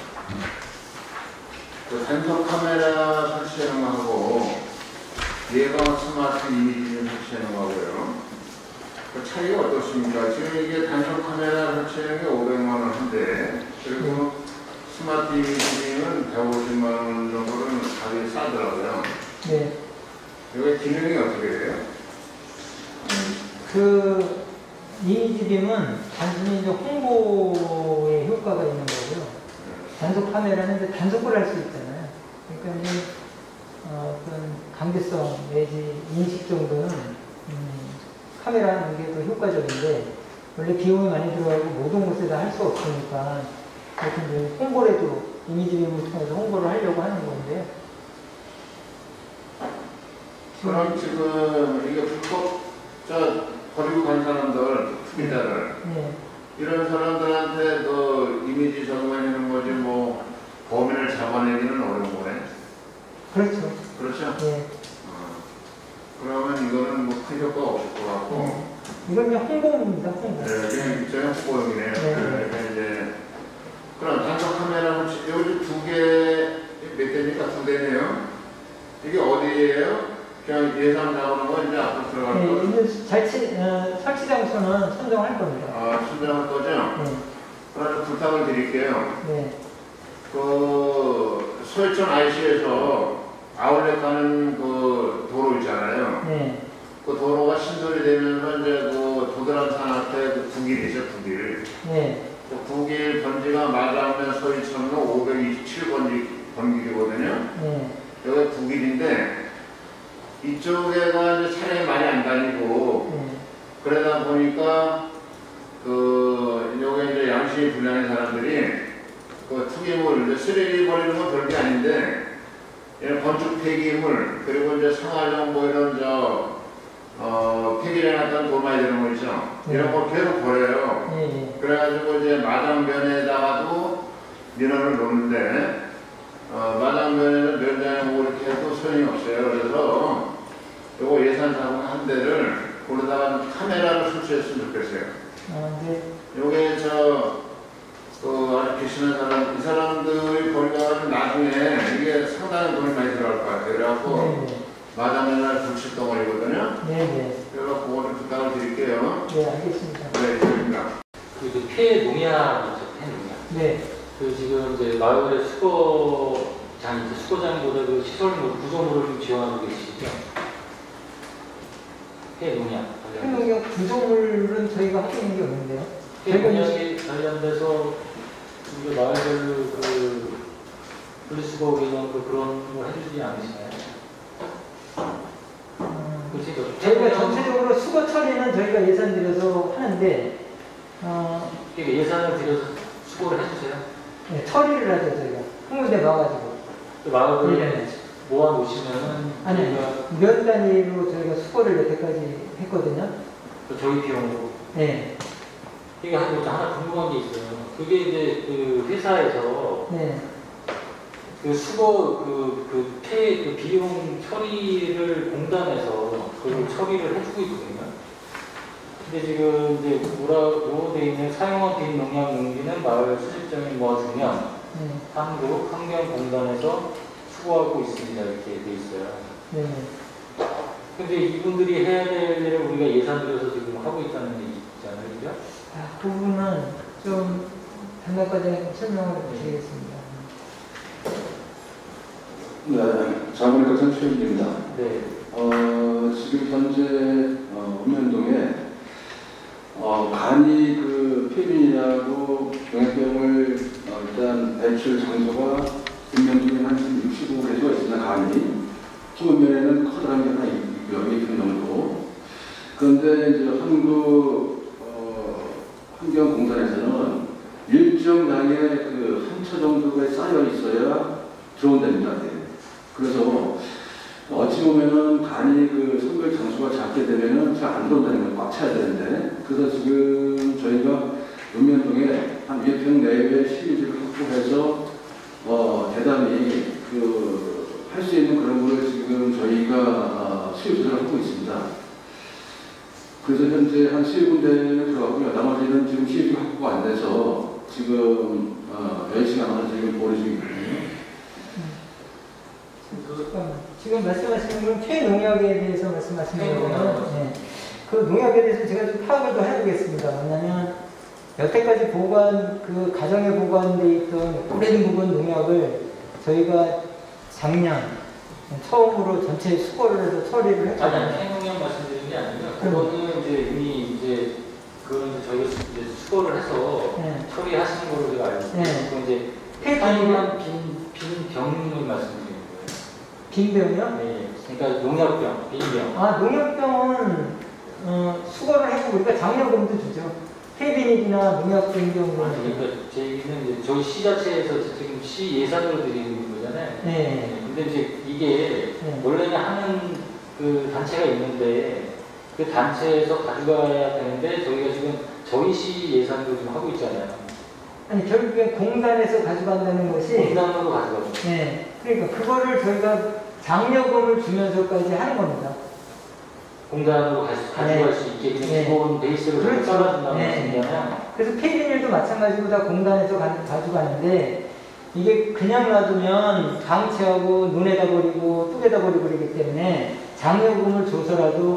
그 단속 카메라 설치하는 거하고 예방 스마트 이미지 설치하는 거하고요. 그 차이가 어떻습니까? 지금 이게 단속 카메라 설치하는 게 500만 원 한데 그리고 스마트 이미지는 150만 원 정도는 가격이 싸더라고요. 네. 이게 기능이 어떻게 돼요? 그 이미지빔은 단순히 이제 홍보에 효과가 있는 거고요. 단속 카메라는 이제 단속을 할 수 있잖아요. 그러니까 이제 어떤 강제성 내지 인식 정도는 카메라 하는 게 더 효과적인데 원래 비용이 많이 들어가고 모든 곳에 다 할 수 없으니까 그렇게 이제 홍보라도 이미지빔을 통해서 홍보를 하려고 하는 건데요. 그럼 지금 이게 불법 버리고 간 사람들, 투기자들 네. 이런 사람들한테 그 이미지 적응하는 거지 뭐 범인을 잡아내기는 어려운 거네. 그렇죠. 그렇죠? 네. 그러면 이거는 뭐 큰 효과가 없을 것 같고. 이건 그냥 홍보입니다. 홍보. 네, 그냥 일종의 홍보용이네요. 네. 그러니까 이제 그럼 단속 카메라 여기 몇 대입니까? 2대네요. 이게 어디예요? 그냥 예상 나오는 거 이제 앞으로 들어갈 거. 네, 이제 설치 장소는 선정할 겁니다. 아, 선정할 거죠? 네. 그럼 부탁을 드릴게요. 네. 그 소유촌 IC에서 아울렛 가는 그 도로 있잖아요. 네. 그 도로가 신설이 되면서 이제 그 도드람산 앞에 그 구길이죠, 구길. 네. 그 구길 번지가 마장면 소유촌로 527번지 번길이거든요. 네. 여기 구길인데 이쪽에가 이제 차량이 많이 안 다니고 네. 그러다 보니까 그 여기 이제 양심이 불량한 사람들이 그 투기물 이제 쓰레기 버리는 건 별게 아닌데 이런 건축 폐기물 그리고 이제 생활용 뭐 이런 폐기해놨던 돈 많이 되는 거 있죠. 네. 이런 걸 계속 버려요. 네. 그래가지고 이제 마당변에다가도 민원을 놓는데 마당변에는 면장하고 이렇게 해도 소용이 없어요. 그래서 요거 예산 자금 한 대를 거기다가 카메라를 설치했으면 좋겠어요. 네. 요게 아래 계시는 사람, 이 사람들이 보니까 나중에 이게 상당한 돈이 많이 들어갈 것 같아요. 그래갖고 네. 마당에는 불칠덩어리거든요. 네. 네. 그래서 그거를 부탁을 드릴게요. 네, 알겠습니다. 네, 있습니다. 그 폐 농약이죠, 폐 농약. 네. 그 지금 이제 마을의 수거장보다 그 시설물, 구조물을 좀 지원하고 계시죠? 폐 농약. 행동력 구조물은 저희가 하고 있는 게 없는데요. 폐 농약에 관련돼서 우리가 마을별로 그 분리수거 개념 그런 거 해주지 않으시나요? 그렇죠. 저희가 전체적으로 수거 처리는 저희가 예산 들여서 하는데, 그러니까 예산을 들여서 수거를 해주세요. 네, 처리를 하죠, 저희가. 한 군데 넣어가지고. 그 마을을 네. 모아놓으시면은 아니, 몇 단위로 저희가 수거를 여태까지 했거든요. 저희 비용으로. 네. 이게 하나 궁금한 게 있어요. 그게 이제 그 회사에서 네. 그 수거 폐 비용 처리를 공단에서 그걸 처리를 해주고 있거든요. 근데 지금 이제 뭐라고 돼 있는 사용한 비인 농약 용기는 마을 수집장에 모아주면 한국 환경공단에서 수거하고 있습니다. 이렇게 돼 있어요. 네. 근데 이분들이 해야 될 일을 우리가 예산 들여서 지금 하고 있다는 게 있잖아요. 그죠? 그 부분은 좀 단과과장님 설명을 드리겠습니다. 네, 자문과 전추입니다. 네. 지금 현재 읍면동에 간이 그 폐빈이라고 용액병을 일단 배출 장소가 읍면동에 한 65개소가 있습니다. 간이 소면에는 커다란 게 하나 있고요. 2편 정도. 그런데 이제 한국 환경공단에서는 일정량의 그 한 차 정도가 쌓여 있어야 들어온답니다. 네. 그래서 어찌 보면은 간이 그 선별 장수가 작게 되면은 잘 안 들어온다는 걸 꽉 차야 되는데, 그래서 지금 저희가 읍면동에 한 200평 내외의 시리즈를 확보해서 대단히 그 할 수 있는 그런 거를 지금 저희가 수요 조절을 하고 있습니다. 그래서 현재 한 3군데는 들어가고요. 나머지는 지금 시리즈가 확보가 안 돼서 지금 열심히 하면서 지금 보류 중이거든요. 지금 말씀하시는 건 폐농약에 대해서 말씀하시는 거예요. 네. 그 농약에 대해서 제가 좀 파악을 더 해보겠습니다. 뭐냐면 여태까지 그 가정에 보관돼 있던 오래된 부분 농약을 저희가 작년 처음으로 전체 수거를 해서 처리를 했거든요. 아니, 폐농약 말씀드리는 게 아니고요. 그거는 이제 이미 이제 그건 이제 저희가 이제 수거를 해서 네. 처리하시는 걸로 제가 알고 있습니다. 네. 그건 이제 폐농약 빈 병을 말씀드리는 거예요. 빈병이요? 네, 그러니까 농약병, 빈병. 아, 농약병은 수거를 해서 우리가 장려금도 주죠. 폐빈익이나 농약병 경우는. 그러니까 제 얘기는 이제 저희 시 자체에서 지금 시 예산으로 드리는 거잖아요. 네. 근데 이제 이게 원래는 하는 그 단체가 있는데 그 단체에서 가져가야 되는데 저희가 지금 저희 시 예산으로 지금 하고 있잖아요. 아니, 결국엔 공단에서 가져간다는 것이. 공단으로 가져가죠. 네. 그러니까 그거를 저희가 장려금을 주면서까지 하는 겁니다. 공단으로 가져갈 수 있게 그냥 기본 베이스를 그렇죠. 깔아준다는 네. 말씀이잖아요. 그래서 폐빈일도 마찬가지로 다 공단에서 가져가는데 이게 그냥 놔두면 방치하고 눈에다 버리고 뚝에다 버리고 그러기 때문에 장려금을 줘서라도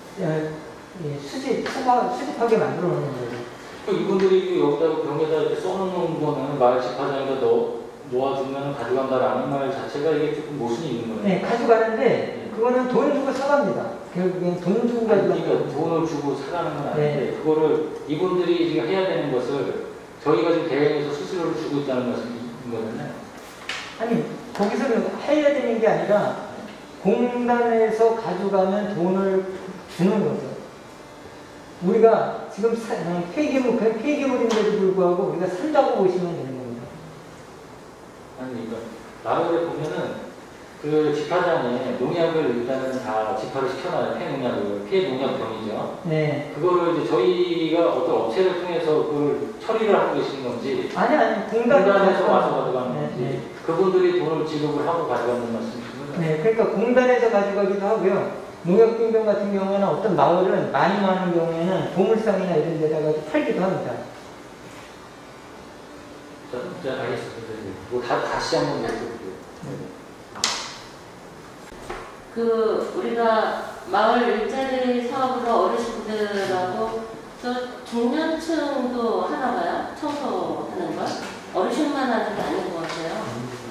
수집하게 만들어 놓는 거예요. 이분들이 여기다가 병에다 이렇게 써놓는 거는 마을 집화장에다 놓아주면 가져간다라는 말 자체가 이게 조금 모순이 있는 거예요. 네, 가져가는데 그거는 돈 주고 사갑니다. 결국엔 돈 주고 가져가는 그러니까 돈을 주고 사가는 건 아닌데 그거를 이분들이 지금 해야 되는 것을 저희가 지금 대행해서 수수료를 주고 있다는 말씀인 거잖아요. 아니, 거기서는 해야 되는 게 아니라 공단에서 가져가면 돈을 주는 거죠. 우리가 지금 폐기물인데도 불구하고 우리가 산다고 보시면 되는 겁니다. 아니, 그러니까 마을에 보면은 그 집화장에 농약을 일단은 다 집화를 시켜놔요. 폐농약을. 폐농약병이죠. 네. 그거를 이제 저희가 어떤 업체를 통해서 그걸 처리를 하고 계시는 건지 아니, 공단에서 와서 가져가는 건지 네. 그분들이 돈을 지급을 하고 가져가는 말씀이신 거죠? 네, 그러니까 공단에서 가져가기도 하고요. 농약병 같은 경우에는 어떤 마을은 많이 많은 경우에는 보물상이나 이런 데다가 팔기도 합니다. 자, 알겠습니다. 뭐 다시 한번 여쭤볼게요. 우리가 마을 일자리 사업으로 어르신들하고 또 중년층도 하나 봐요? 청소하는 걸? 어르신만 하는 게 아닌 것 같아요.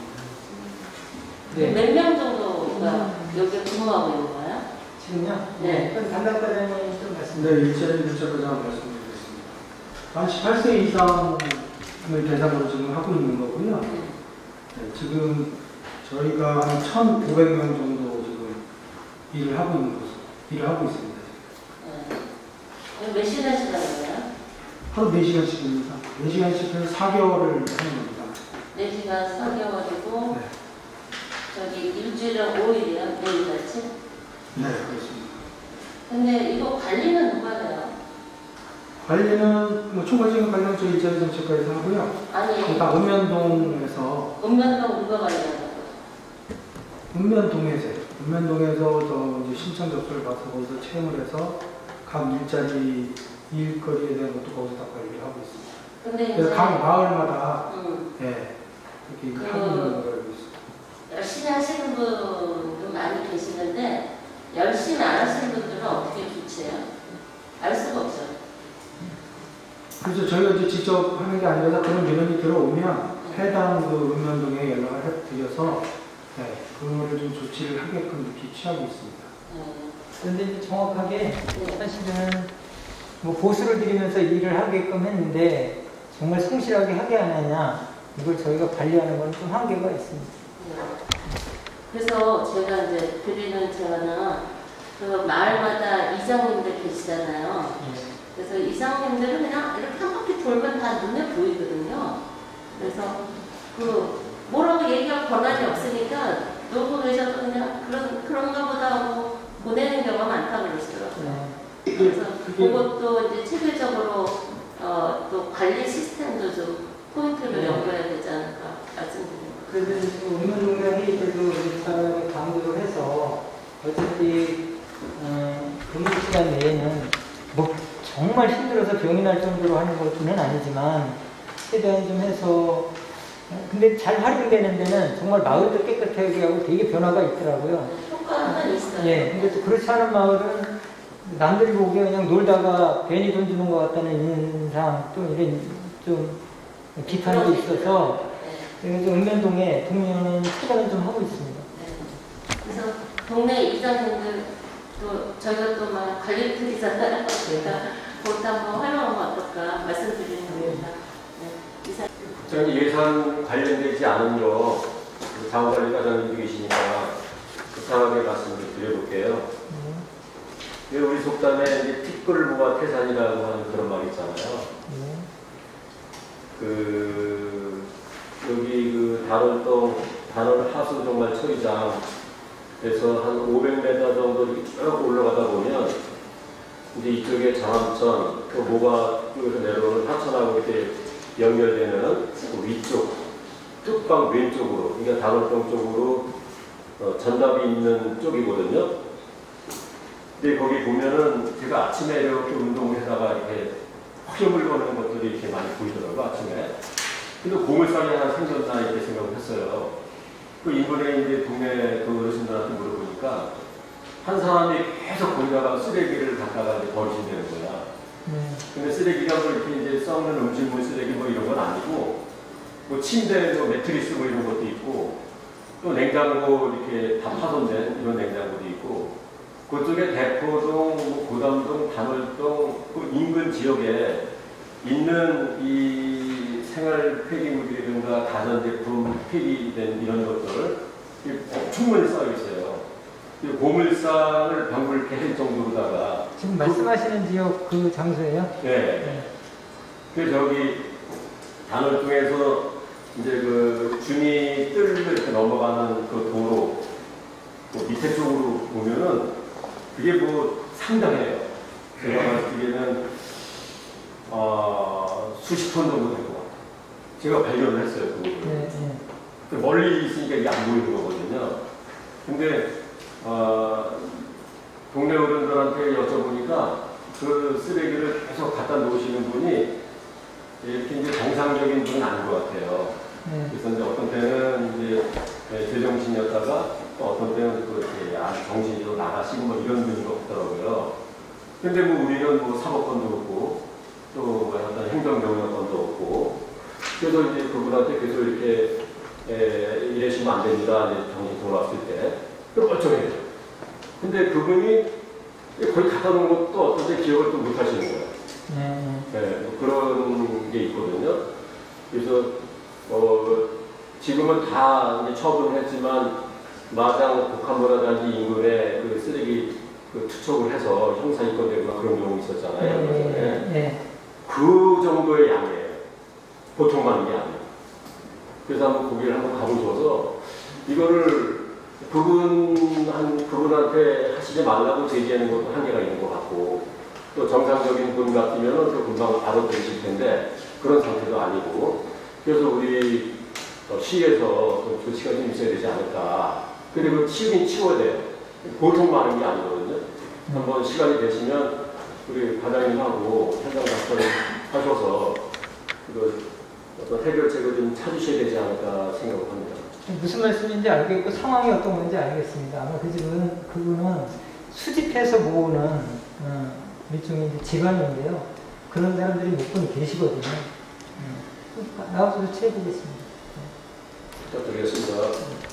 네. 몇 명 정도가 여기 근무하고 있는 거예요? 지금요? 네. 그럼 담당과장님 좀 말씀. 네, 일자리 일자리장 말씀드리겠습니다. 한 18세 이상을 대상으로 지금 하고 있는 거고요. 네, 지금 저희가 한 1,900명 정도 지금 일을 하고 있습니다. 네. 몇 시간씩 하는 거예요? 하루 4시간씩입니다. 4시간씩 해서 4개월을 하는 겁니다. 4시간 4개월이고 네. 저기 일주일에 5일이요? 매일같이? 네, 그렇습니다. 근데 이거 관리는 누가 해요? 관리는 총괄적인 관리는 저희 일자리 정책과에서 하고요. 아니, 일단 읍면동에서 누가 관리하는 읍면동에서 이제 신청 접수를 받아서 거기서 채용을 해서 각 일자리 일거리에 대한 것도 거기서 다 관리를 하고 있습니다. 근데 그래서 이제 각 마을마다 네, 이렇게 하고 있는 걸 알고 있습니다. 열심히 하시는 분도 많이 계시는데 열심히 안 하시는 분들은 어떻게 조치해요? 알 수가 없죠. 그래서 저희가 이제 직접 하는 게 아니라 그런 민원이 들어오면 해당 그 읍면동에 연락을 드려서 네, 그거를 좀 조치를 하게끔 이렇게 취하고 있습니다. 그런데 이제 정확하게 사실은 뭐 보수를 드리면서 일을 하게끔 했는데 정말 성실하게 하게 하느냐 이걸 저희가 관리하는 건 좀 한계가 있습니다. 그래서 제가 이제 드리는 제안은 그 마을마다 이장님들 계시잖아요. 그래서 이상님들은 그냥 이렇게 한 바퀴 돌면 다 눈에 보이거든요. 그래서 뭐라고 얘기할 권한이 없으니까 놀고 계셔도 그냥 그런가 보다 하고 보내는 경우가 많다고 그러시더라고요. 그래서 그것도 이제 체계적으로 또 관리 시스템도 좀 포인트를 연결해야 되지 않을까 말씀드립니다. 그래서 운동동량 회의 때도 우리 사람이 강조를 해서 어차피 근무 시간 내에는 뭐 정말 힘들어서 병이 날 정도로 하는 것은 아니지만 최대한 좀 해서 근데 잘 활용되는 데는 정말 마을도 깨끗하게 하고 되게 변화가 있더라고요. 효과는 있어요. 예, 근데 또 그렇지 않은 마을은 남들이 보기에 그냥 놀다가 괜히 돈 주는 것 같다는 인상 또 이런 좀 비판도 있어서 그래서 읍면동에 동료는 추가는 좀 하고 있습니다. 네. 그래서 동네 이장님들 또 저희가 또 막 관리팀이잖아요. 그러니까 그것도 한번 활용하면 어떨까 말씀드리는 겁니다. 네. 이사. 국장님 예산 관련되지 않은 거 자원관리과장님도 계시니까 부탁하게 말씀을 드려볼게요. 우리 속담에 이제 티끌모아 태산이라고 하는 그런 말이 있잖아요. 여기 단월 하수 정말 처리장 그래서 한 500m 정도 쭉 올라가다 보면 이제 이쪽에 장암천, 그 모가 쪽에서 내려오는 하천하고 이렇게 연결되는 그 위쪽, 뚝방 왼쪽으로, 그러니까 단월동 쪽으로 전답이 있는 쪽이거든요. 근데 거기 보면은 제가 아침에 이렇게 운동을 하다가 이렇게 화염을 거는 것들이 이렇게 많이 보이더라고요, 아침에. 근데 고물상이 하나 생겼나 이렇게 생각을 했어요. 그 인근에 이제 동네 그 어르신들한테 물어보니까 한 사람이 계속 거기다가 쓰레기를 갖다가 이제 버리신다는 거야. 근데 쓰레기가 뭐 이렇게 이제 썩는 음식물 쓰레기 뭐 이런 건 아니고, 뭐 침대, 뭐 매트리스 뭐 이런 것도 있고, 또 냉장고 이렇게 다 파손된 이런 냉장고도 있고, 그쪽에 대포동, 뭐 고담동, 단월동, 그 인근 지역에 있는 이 생활 폐기물이라든가 가전제품 폐기된 이런 것들 충분히 쌓여 있어요. 고물상을 병불케 할 정도로다가 지금 말씀하시는 지역 그 장소예요? 네. 그 저기 단월동에서 이제 그 준이 뜰로 이렇게 넘어가는 그 도로 그 밑에 쪽으로 보면은 그게 뭐 상당해요. 제가 봤기에는 수십 톤 정도 될 것 같아요. 제가 발견을 했어요. 그 멀리 있으니까 이게 안 보이는 거거든요. 근데 동네 어른들한테 여쭤보니까 그 쓰레기를 계속 갖다 놓으시는 분이 이렇게 이제 정상적인 분은 아닌 것 같아요. 그래서 이제 어떤 때는 이제 제정신이었다가 또 어떤 때는 또 이렇게 정신으로 나가시고 뭐 이런 분인 것 같더라고요. 근데 뭐 우리는 뭐 사법권도 없고 또 어떤 행정명령권도 없고 그래서 이제 그분한테 계속 이렇게 이러시면 안 됩니다. 이제 정신 돌아왔을 때. 또 멀쩡해요. 근데 그분이 거의 갖다 놓은 것도 어떤 때 기억을 또 못 하시는 거예요. 네, 뭐 그런 게 있거든요. 그래서 지금은 다 이제 처분을 했지만 마장 복합문화단지 인근에 그 쓰레기 그 투척을 해서 형사 입건되거나 그런 경우 있었잖아요. 그 정도의 양이에요. 보통 많은 게 아니에요. 그래서 한번 거기를 한번 가보셔서 이거를 그분한테 하시지 말라고 제기하는 것도 한계가 있는 것 같고 또 정상적인 분 같으면 또 금방 알아들으실 텐데 그런 상태도 아니고 그래서 우리 시에서 좀 조치가 좀 있어야 되지 않을까. 그리고 치우긴 치워야 돼요. 보통 많은 게 아니거든요. 한번 시간이 되시면 우리 과장님하고 현장 작전을 하셔서 어떤 해결책을 좀 찾으셔야 되지 않을까 생각을 합니다. 무슨 말씀인지 알겠고 상황이 어떤 건지 알겠습니다. 아마 그분은 수집해서 모으는 일종의 집안인데요. 그런 사람들이 몇 분 계시거든요. 나와서 취해보겠습니다. 부탁드리겠습니다.